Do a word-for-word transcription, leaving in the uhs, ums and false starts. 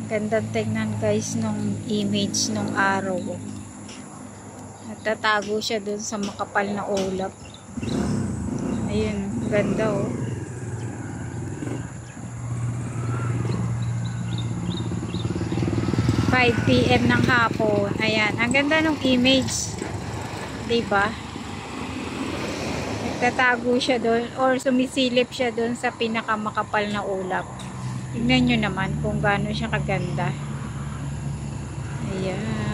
Gandang tingnan guys nung image nung araw. Natatago siya dun sa makapal na ulap. Ayun, ganda oh. five p m ng hapon. Ayan, ang ganda nung image. Diba? Nagtatago siya doon or sumisilip siya doon sa pinakamakapal na ulap. Tignan nyo naman kung gaano siya kaganda. Ayan.